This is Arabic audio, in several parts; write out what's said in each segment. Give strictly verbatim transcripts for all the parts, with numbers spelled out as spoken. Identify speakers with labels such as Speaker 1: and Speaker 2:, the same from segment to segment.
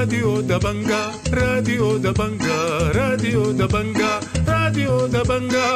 Speaker 1: راديو دبنجا راديو دبنجا راديو دبنجا راديو دبنجا.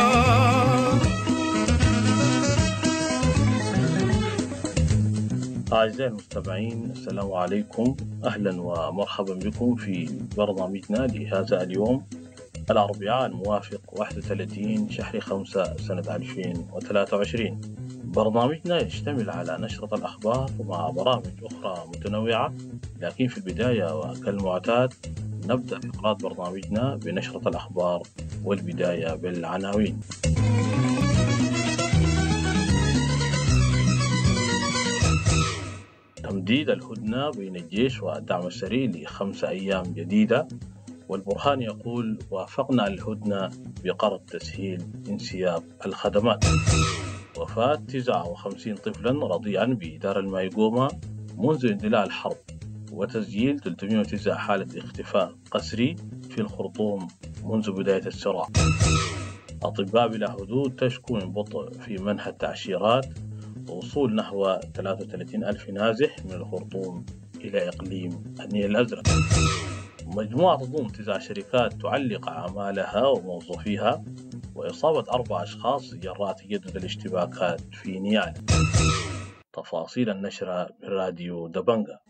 Speaker 2: أعزائي المستمعين، السلام عليكم، أهلا ومرحبا بكم في برنامجنا لهذا اليوم الأربعاء الموافق واحد وثلاثين شهر خمسة سنة ألفين وثلاثة وعشرين. برنامجنا يشتمل على نشرة الأخبار مع برامج أخرى متنوعة، لكن في البداية وكالمعتاد نبدأ فقرات برنامجنا بنشرة الأخبار والبداية بالعناوين. تمديد الهدنة بين الجيش والدعم السريع لخمسة أيام جديدة، والبرهان يقول وافقنا الهدنة بقرض تسهيل انسياب الخدمات. وفاة تسعة وخمسين طفلا رضيعا بدار المايقومة منذ اندلاع الحرب، وتسجيل ثلاثمئة وتسعة حالة اختفاء قسري في الخرطوم منذ بداية الصراع. أطباء بلا حدود تشكو من بطء في منح التعشيرات، ووصول نحو ثلاثة وثلاثين ألف نازح من الخرطوم إلى إقليم النيل الأزرق. مجموعة تضم تسع شركات تعلق أعمالها وموظفيها، وإصابة أربع أشخاص جراء تجدد الاشتباكات في نيالا. تفاصيل النشرة بالراديو دبنجا.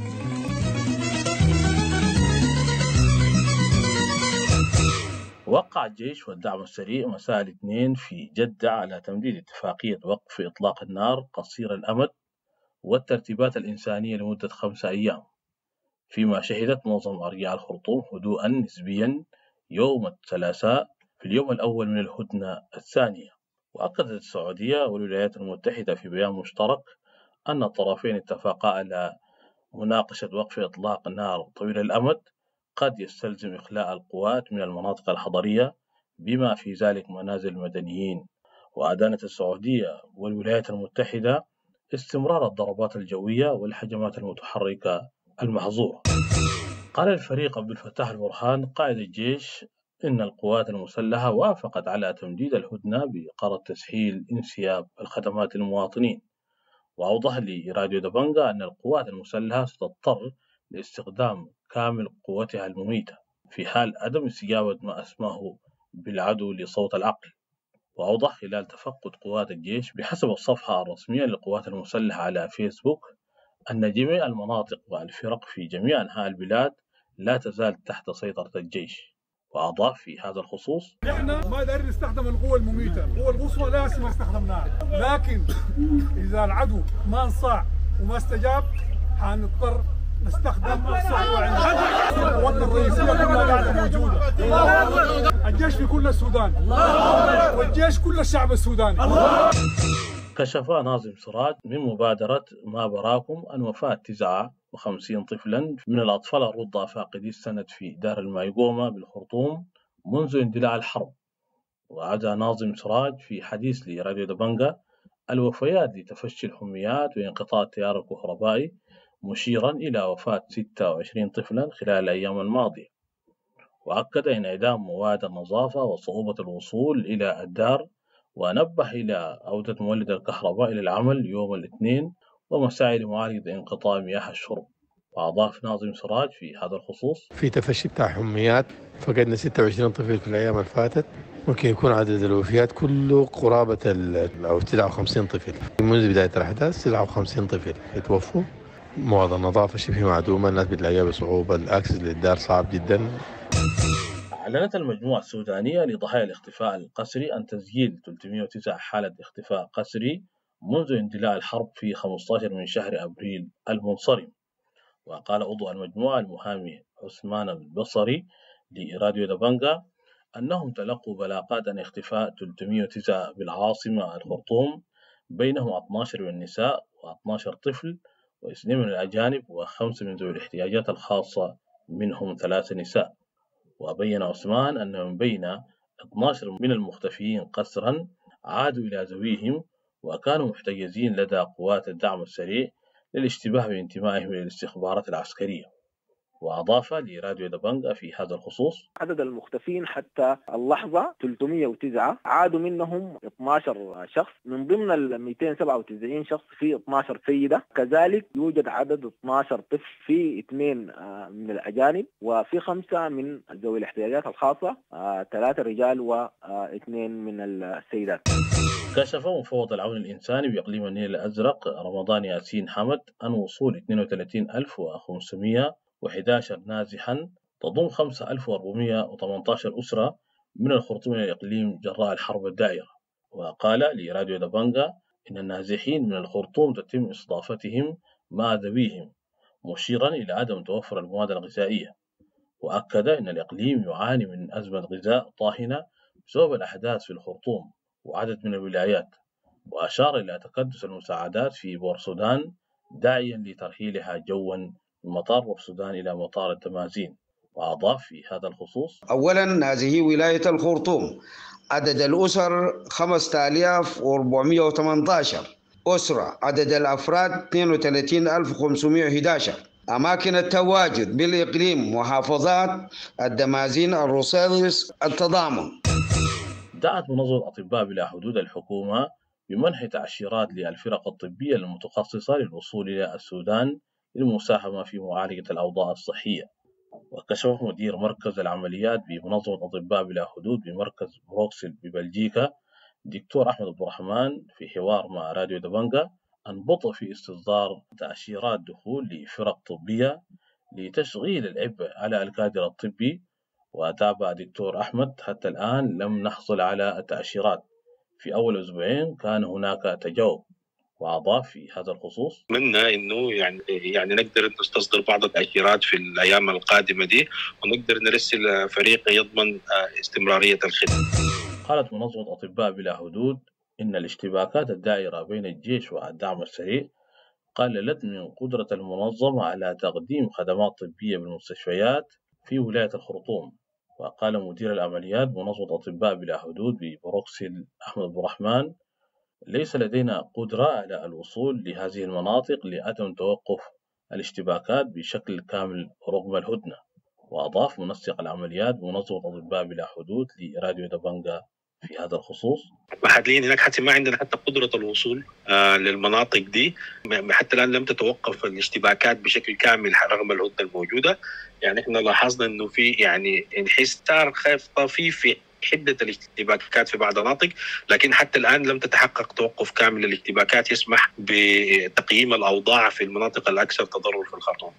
Speaker 2: وقع الجيش والدعم السريع مساء الاثنين في جدة على تمديد اتفاقية وقف إطلاق النار قصير الأمد والترتيبات الإنسانية لمدة خمسة أيام، فيما شهدت معظم أرجاء الخرطوم هدوءا نسبيا يوم الثلاثاء في اليوم الأول من الهدنة الثانية. وأكدت السعودية والولايات المتحدة في بيان مشترك أن الطرفين اتفقا على مناقشة وقف إطلاق نار طويل الأمد قد يستلزم إخلاء القوات من المناطق الحضرية بما في ذلك منازل المدنيين. وأدانت السعودية والولايات المتحدة استمرار الضربات الجوية والهجمات المتحركة المحظورة. قال الفريق عبد الفتاح البرهان قائد الجيش إن القوات المسلحة وافقت على تمديد الهدنة بقرض تسهيل انسياب الخدمات للمواطنين. وأوضح لراديو دبنجا أن القوات المسلحة ستضطر لاستخدام كامل قوتها المميتة في حال عدم استجابة ما أسماه بالعدو لصوت العقل. وأوضح خلال تفقد قوات الجيش بحسب الصفحة الرسمية للقوات المسلحة على فيسبوك أن جميع المناطق والفرق في جميع أنحاء البلاد لا تزال تحت سيطرة الجيش. وأضاف في هذا الخصوص:
Speaker 3: احنا ما قادرين نستخدم القوة المميتة، القوة القصوى لازم استخدمناها، لكن إذا العدو ما انصاع وما استجاب حنضطر نستخدم الصحوة عندنا. قوتنا الرئيسية كلها قاعدة موجودة. الجيش في كل السودان والجيش كل الشعب السوداني.
Speaker 2: كشف ناظم سراج من مبادرة ما براكم عن وفاة تسعة وخمسين طفلا من الأطفال الرضع فاقدي السند في دار المايقومة بالخرطوم منذ اندلاع الحرب. وعدا ناظم سراج في حديث لراديو دبنجا الوفيات لتفشي الحميات وانقطاع التيار الكهربائي، مشيرا إلى وفاة ستة وعشرين طفلا خلال الأيام الماضية. وأكد انعدام مواد النظافة وصعوبة الوصول إلى الدار، ونبه إلى عودة مولد الكهرباء إلى العمل يوم الاثنين ومساعي لمعالجة انقطاع مياه الشرب. وأضاف ناظم سراج في هذا الخصوص:
Speaker 4: في تفشي بتاع حميات، فقدنا ستة وعشرين طفل في الأيام اللي فاتت، ممكن يكون عدد الوفيات كله قرابة أو تسعة وخمسين طفل منذ بداية الأحداث. تسعة وخمسين طفل يتوفوا، مواد النظافة شبه معدومة، الناس بتلاقيها بصعوبة، الأكسس للدار صعب جدا.
Speaker 2: أعلنت المجموعة السودانية لضحايا الاختفاء القسري عن تسجيل ثلاثمئة وتسعة حالة اختفاء قسري منذ اندلاع الحرب في خمسة عشر من شهر أبريل المنصرم. وقال عضو المجموعة المحامي عثمان البصري لراديو دبنجا أنهم تلقوا بلاغات عن اختفاء ثلاثمئة وتسعة بالعاصمة الخرطوم، بينهم اثني عشر من النساء واثني عشر طفل واثنين من الأجانب وخمسة من ذوي الاحتياجات الخاصة منهم ثلاثة نساء. وبين عثمان أن من بين اثني عشر من المختفيين قسرا عادوا إلى ذويهم وكانوا محتجزين لدى قوات الدعم السريع للاشتباه بانتمائهم إلى الاستخبارات العسكرية. وأضاف لراديو دبنجة في هذا الخصوص:
Speaker 5: عدد المختفين حتى اللحظة ثلاثمئة وتسعة، عادوا منهم اثني عشر شخص، من ضمن ال مئتين وسبعة وتسعين شخص في اثني عشر سيدة، كذلك يوجد عدد اثني عشر طفل، في اثنين من الأجانب وفي خمسة من ذوي الاحتياجات الخاصة، ثلاثة رجال واثنين من السيدات.
Speaker 2: كشف مفوض العون الإنساني بإقليم النيل الأزرق رمضان ياسين حمد عن وصول اثنين وثلاثين ألف وخمسمئة وأحد عشر نازحا تضم خمسة آلاف وأربعمئة وثمانية عشر أسرة من الخرطوم إلى الإقليم جراء الحرب الدائرة. وقال لراديو دبنجة إن النازحين من الخرطوم تتم استضافتهم مع ذويهم، مشيرا إلى عدم توفر المواد الغذائية. وأكد أن الإقليم يعاني من أزمة غذاء طاحنة بسبب الأحداث في الخرطوم وعدد من الولايات، وأشار إلى تكدس المساعدات في بورسودان داعيا لترحيلها جوا من مطار بورسودان إلى مطار الدمازين. وأضاف في هذا الخصوص:
Speaker 6: أولا هذه ولاية الخرطوم، عدد الأسر خمسة آلاف وأربعمئة وثمانية عشر أسرة، عدد الأفراد اثنين وثلاثين ألف وخمسمئة وأحد عشر. أماكن التواجد بالإقليم محافظات الدمازين، الروسيلس، التضامن.
Speaker 2: دعت منظمة أطباء بلا حدود الحكومة بمنح تعشيرات للفرق الطبية المتخصصة للوصول إلى السودان للمساهمة في معالجة الأوضاع الصحية. وكشف مدير مركز العمليات بمنظمة أطباء بلا حدود بمركز بروكسل ببلجيكا دكتور أحمد عبد الرحمن في حوار مع راديو دبنجة عن بطء في استصدار تأشيرات دخول لفرق طبية لتشغيل العبء على الكادر الطبي. وتابع دكتور أحمد: حتى الآن لم نحصل على التأشيرات، في أول أسبوعين كان هناك تجاوب. وأضاف في هذا الخصوص:
Speaker 7: أتمنى إنه يعني يعني نقدر نستصدر بعض التأشيرات في الأيام القادمة دي، ونقدر نرسل فريق يضمن استمرارية الخدمة.
Speaker 2: قالت منظمة أطباء بلا حدود إن الاشتباكات الدائرة بين الجيش والدعم السريع قللت من قدرة المنظمة على تقديم خدمات طبية بالمستشفيات في ولاية الخرطوم. وقال مدير العمليات منظمة أطباء بلا حدود ببروكسل أحمد عبد الرحمن: ليس لدينا قدرة على الوصول لهذه المناطق لعدم توقف الاشتباكات بشكل كامل رغم الهدنة. وأضاف منسق العمليات بمنظمة أطباء بلا حدود لراديو دبنجة في هذا الخصوص:
Speaker 7: حاليا هناك حتى ما عندنا حتى قدرة الوصول آه للمناطق دي، حتى الآن لم تتوقف الاشتباكات بشكل كامل رغم الهدنة الموجودة. يعني احنا لاحظنا انه في يعني انحسار خاف طفيف في حدة الاشتباكات في بعض المناطق، لكن حتى الآن لم تتحقق توقف كامل للاشتباكات يسمح بتقييم الأوضاع في المناطق الأكثر تضرر في الخرطوم.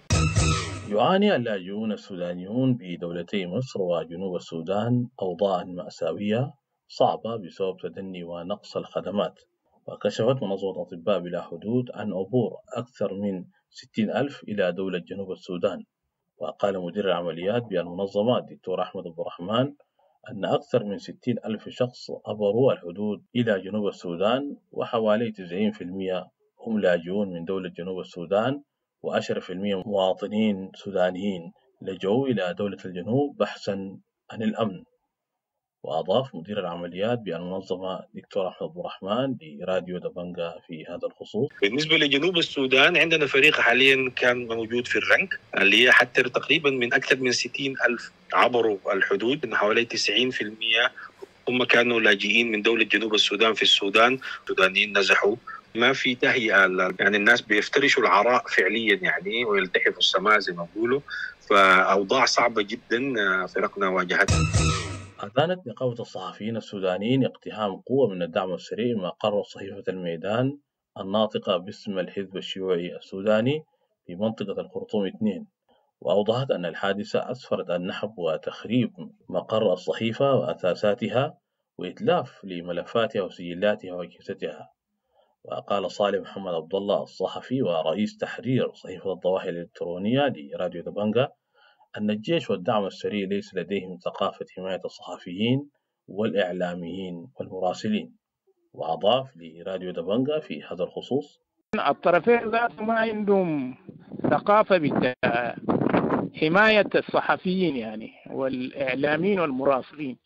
Speaker 2: يعاني اللاجئون السودانيون بدولتي مصر وجنوب السودان أوضاعا مأساوية صعبة بسبب تدني ونقص الخدمات. وكشفت منظمة أطباء بلا حدود عن عبور أكثر من ستين ألف إلى دولة جنوب السودان. وقال مدير العمليات بالمنظمة الدكتور أحمد عبد الرحمن أن أكثر من ستين ألف شخص عبروا الحدود إلى جنوب السودان، وحوالي تسعين بالمئة هم لاجئون من دولة جنوب السودان، وعشرة بالمئة مواطنين سودانيين لجوا إلى دولة الجنوب بحثا عن الأمن. وأضاف مدير العمليات بالمنظمة دكتور أحمد عبد الرحمن لراديو دبنجة في هذا الخصوص:
Speaker 7: بالنسبة لجنوب السودان عندنا فريق حاليا كان موجود في الرنك اللي هي حتى تقريبا من أكثر من ستين ألف عبروا الحدود، إن حوالي تسعين بالمئة هم كانوا لاجئين من دولة جنوب السودان في السودان. السودانيين نزحوا، ما في تهيئة، يعني الناس بيفترشوا العراء فعليا يعني ويلتحفوا السماء زي ما بيقولوا، فأوضاع صعبة جدا فرقنا واجهتها.
Speaker 2: أعلنت نقابة الصحفيين السودانيين اقتحام قوة من الدعم السريع مقر صحيفة الميدان الناطقة باسم الحزب الشيوعي السوداني في منطقة الخرطوم اثنين. وأوضحت أن الحادثة أسفرت عن نحب وتخريب مقر الصحيفة وأثاثاتها وإتلاف لملفاتها وسجلاتها وأجهزتها. وقال صالح محمد عبد الله الصحفي ورئيس تحرير صحيفة الضواحي الإلكترونية لراديو دبنجة أن الجيش والدعم السريع ليس لديهم ثقافة حماية الصحفيين والإعلاميين والمراسلين. وأضاف لراديو دبنجة في هذا الخصوص:
Speaker 8: الطرفين ذاتهم ما عندهم ثقافة بحماية الصحفيين يعني والإعلاميين والمراسلين،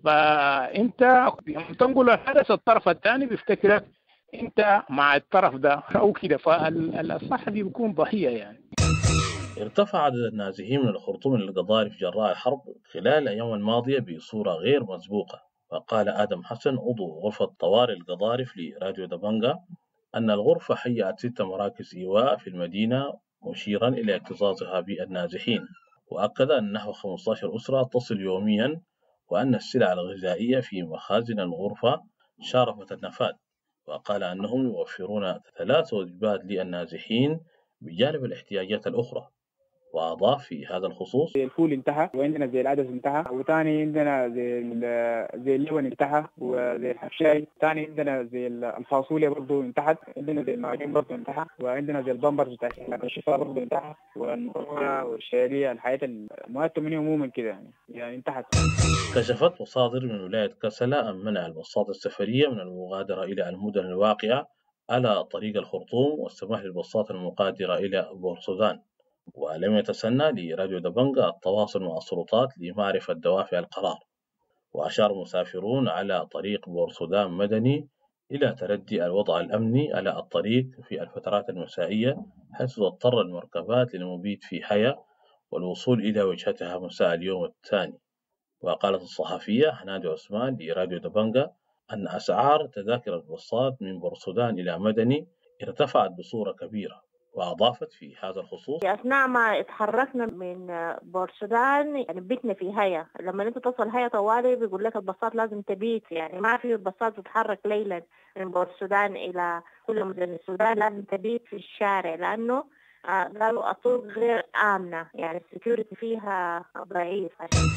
Speaker 8: فأنت تنقل الحدث الطرف الثاني بيفتكرك أنت مع الطرف ده أو كده، فالصحفي بيكون ضحية يعني.
Speaker 2: ارتفع عدد النازحين من الخرطوم للقضارف جراء الحرب خلال الأيام الماضية بصورة غير مسبوقة. وقال آدم حسن عضو غرفة طوارئ القضارف لراديو دبنجة أن الغرفة هيأت ست مراكز إيواء في المدينة، مشيرا إلى اكتظاظها بالنازحين. وأكد أن نحو خمسة عشر أسرة تصل يوميا، وأن السلع الغذائية في مخازن الغرفة شارفت النفاذ. وقال أنهم يوفرون ثلاث وجبات للنازحين بجانب الاحتياجات الأخرى. وأضاف في هذا الخصوص:
Speaker 9: زي الفول انتهى، وعندنا زي العدس انتهى، وثاني عندنا زي زي اللبن انتهى، وزي الحشاي، ثاني عندنا زي الفاصوليا برضه انتهت، عندنا زي المعجون برضه انتهى، وعندنا زي البامبرز بتاع الشفاء برضه انتهى، والمكرونه والشعريه، الحياه المواد الثمانيه عموما كده يعني يعني انتهت.
Speaker 2: كشفت مصادر من ولاية كسلة أن منع الباصات السفرية من المغادرة إلى المدن الواقعة على طريق الخرطوم، والسماح للباصات المقادرة إلى بورسودان. ولم يتسنى لراديو دبنجة التواصل مع السلطات لمعرفة دوافع القرار. وأشار مسافرون على طريق بورسودان مدني إلى تردي الوضع الأمني على الطريق في الفترات المسائية، حيث تضطر المركبات للمبيت في حيا والوصول إلى وجهتها مساء اليوم الثاني. وقالت الصحفية هنادي عثمان لراديو دبنجة أن أسعار تذاكر الباصات من بورسودان إلى مدني ارتفعت بصورة كبيرة. وأضافت في هذا الخصوص:
Speaker 10: أثناء ما اتحركنا من بورسودان يعني بيتنا في هيا، لما أنت تصل هيا طوالي بيقول لك الباصات لازم تبيت، يعني ما في باصات تتحرك ليلا من بورسودان إلى كل مدن السودان، لازم تبيت في الشارع، لأنه قالوا الطرق غير آمنة، يعني السكيورتي فيها ضعيف.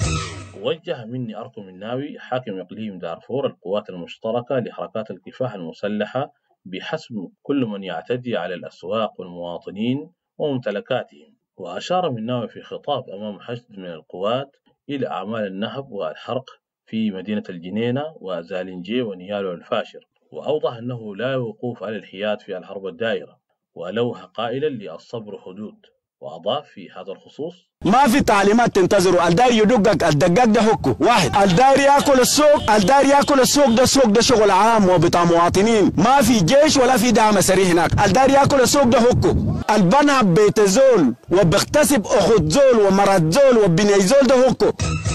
Speaker 2: وجه مني أركو مناوي حاكم إقليم دارفور القوات المشتركة لحركات الكفاح المسلحة بحسم كل من يعتدي على الأسواق والمواطنين وممتلكاتهم. وأشار مناوي في خطاب أمام حشد من القوات إلى أعمال النهب والحرق في مدينة الجنينة وزالنجي ونيال والفاشر، وأوضح أنه لا وقوف على الحياد في الحرب الدائرة، ولوح قائلا للصبر حدود. وأضاف في هذا الخصوص:
Speaker 11: ما في تعليمات تنتظروا، الداير يدقك الدقاق ده هكو واحد، الداير ياكل السوق، الداير ياكل السوق ده السوق ده شغل عام وبتاع مواطنين، ما في جيش ولا في دعم سريع هناك، الداير ياكل السوق ده هكو، البنهب بيت زول وبيغتسب اخت زول ومرات زول وبني زول ده هكو.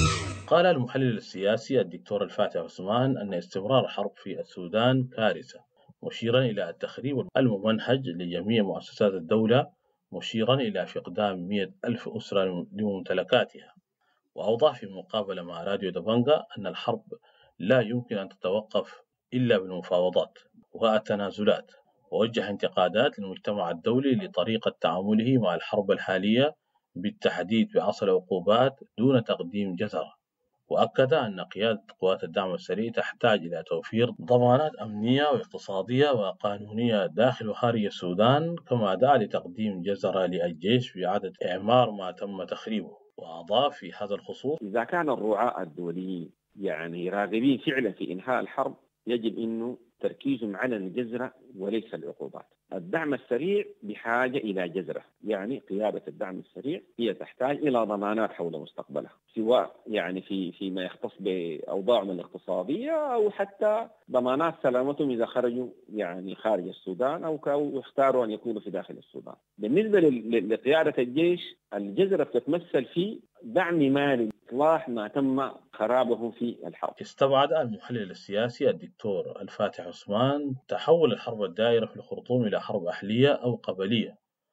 Speaker 2: قال المحلل السياسي الدكتور الفاتح عثمان أن استمرار الحرب في السودان كارثة، مشيرا إلى التخريب الممنهج لجميع مؤسسات الدولة، مشيرا إلى فقدان مئة ألف أسرة لممتلكاتها. وأوضح في مقابلة مع راديو دبنجة أن الحرب لا يمكن أن تتوقف إلا بالمفاوضات والتنازلات. ووجه انتقادات للمجتمع الدولي لطريقة تعامله مع الحرب الحالية، بالتحديد بعصر العقوبات دون تقديم جزرة. وأكد أن قيادة قوات الدعم السريع تحتاج إلى توفير ضمانات أمنية واقتصادية وقانونية داخل وخارج السودان، كما دعا لتقديم جزرة للجيش بإعادة إعمار ما تم تخريبه. وأضاف في هذا الخصوص:
Speaker 12: إذا كان الرعاة الدوليين يعني راغبين فعلا في إنهاء الحرب، يجب أنه تركيزهم على الجزرة وليس العقوبات. الدعم السريع بحاجة إلى جزرة، يعني قيادة الدعم السريع هي تحتاج إلى ضمانات حول مستقبلها، سواء يعني في فيما يختص بأوضاعهم الاقتصادية أو حتى ضمانات سلامتهم إذا خرجوا يعني خارج السودان أو اختاروا أن يكونوا في داخل السودان. بالنسبة لقيادة الجيش، الجزرة تتمثل في دعم مالي إصلاح ما تم خرابه في الحرب.
Speaker 2: استبعد المحلل السياسي الدكتور الفاتح عثمان تحول الحرب الدائرة في الخرطوم إلى حرب أهلية أو قبلية،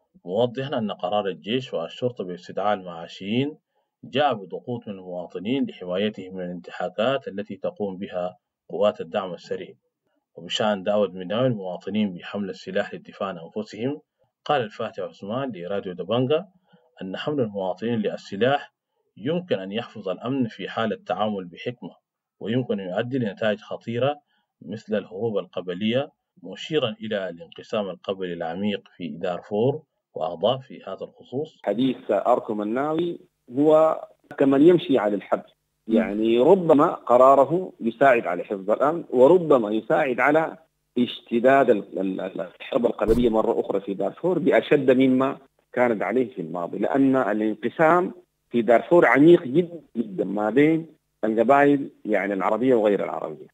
Speaker 2: موضحا أن قرار الجيش والشرطة باستدعاء المعاشيين جاء بضغوط من المواطنين لحمايتهم من الانتهاكات التي تقوم بها قوات الدعم السريع. وبشأن دعوة مناوي المواطنين بحمل السلاح للدفاع عن أنفسهم، قال الفاتح عثمان لراديو دبنجة أن حمل المواطنين للسلاح يمكن أن يحفظ الأمن في حال التعامل بحكمة، ويمكن أن يؤدي لنتائج خطيرة مثل الهروب القبلية، مشيرا إلى الانقسام القبلي العميق في دارفور. وأضاف في هذا الخصوص:
Speaker 12: حديث أركو مناوي هو كمن يمشي على الحبل، يعني ربما قراره يساعد على حفظ الأمن، وربما يساعد على اشتداد الحرب القبلية مرة أخرى في دارفور بأشد مما كانت عليه في الماضي، لأن الانقسام في دارفور عميق جدا جدا ما بين القبائل يعني العربية وغير العربية.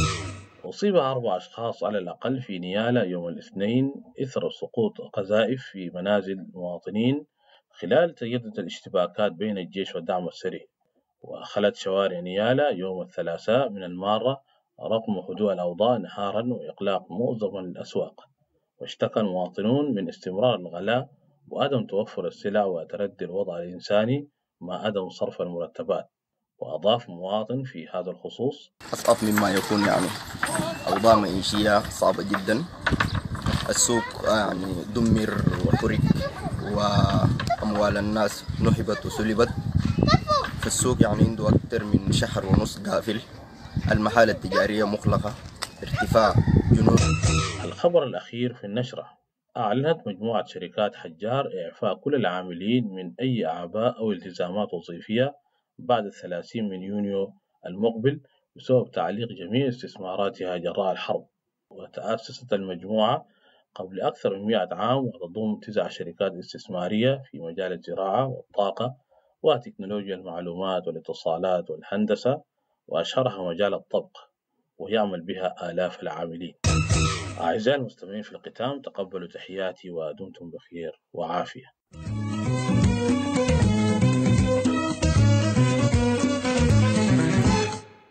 Speaker 2: أصيب أربع أشخاص على الأقل في نيالا يوم الاثنين إثر سقوط قذائف في منازل مواطنين خلال تجدد الاشتباكات بين الجيش والدعم السريع، وخلت شوارع نيالا يوم الثلاثاء من المارة رغم هدوء الأوضاع نهارا وإغلاق معظم الأسواق. واشتكى المواطنون من استمرار الغلاء وعدم توفر السلع وتردي الوضع الإنساني مع عدم صرف المرتبات. وأضاف مواطن في هذا الخصوص:
Speaker 13: أصعب مما يكون يعني أوضاع معيشية صعبة جدا، السوق يعني دمر وحرق وأموال الناس نهبت وسلبت، في السوق يعني عنده أكثر من شهر ونص قافل، المحال التجارية مغلقة، ارتفاع جنود.
Speaker 2: الخبر الأخير في النشرة: أعلنت مجموعة شركات حجار إعفاء كل العاملين من أي أعباء أو التزامات وظيفية بعد الثلاثين من يونيو المقبل بسبب تعليق جميع استثماراتها جراء الحرب. وتأسست المجموعة قبل أكثر من مئة عام وتضم تسع شركات استثمارية في مجال الزراعة والطاقة وتكنولوجيا المعلومات والاتصالات والهندسة، وأشهرها مجال الطبخ ويعمل بها آلاف العاملين. أعزائي المستمعين في الختام، تقبلوا تحياتي ودمتم بخير وعافية.